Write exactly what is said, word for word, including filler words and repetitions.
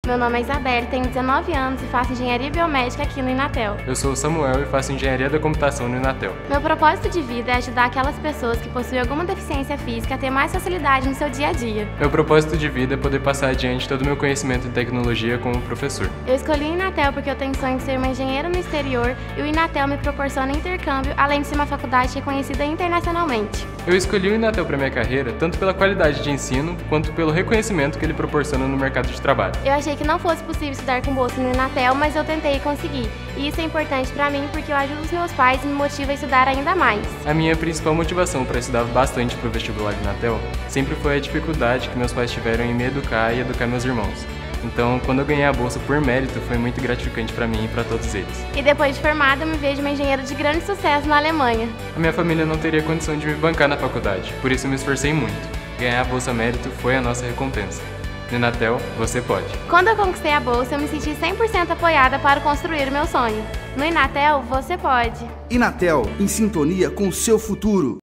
Meu nome é Isabelle, tenho dezenove anos e faço engenharia biomédica aqui no Inatel. Eu sou o Samuel e faço engenharia da computação no Inatel. Meu propósito de vida é ajudar aquelas pessoas que possuem alguma deficiência física a ter mais facilidade no seu dia a dia. Meu propósito de vida é poder passar adiante todo o meu conhecimento em tecnologia como professor. Eu escolhi o Inatel porque eu tenho sonho de ser uma engenheira no exterior e o Inatel me proporciona intercâmbio, além de ser uma faculdade reconhecida internacionalmente. Eu escolhi o Inatel para minha carreira tanto pela qualidade de ensino quanto pelo reconhecimento que ele proporciona no mercado de trabalho. Eu achei que não fosse possível estudar com bolsa no Inatel, mas eu tentei e consegui. E isso é importante para mim porque eu ajudo os meus pais e me motiva a estudar ainda mais. A minha principal motivação para estudar bastante para o vestibular do Inatel sempre foi a dificuldade que meus pais tiveram em me educar e educar meus irmãos. Então, quando eu ganhei a bolsa por mérito, foi muito gratificante para mim e para todos eles. E depois de formada, eu me vejo uma engenheira de grande sucesso na Alemanha. A minha família não teria condição de me bancar na faculdade, por isso eu me esforcei muito. Ganhar a bolsa mérito foi a nossa recompensa. No Inatel, você pode. Quando eu conquistei a bolsa, eu me senti cem por cento apoiada para construir o meu sonho. No Inatel, você pode. Inatel, em sintonia com o seu futuro.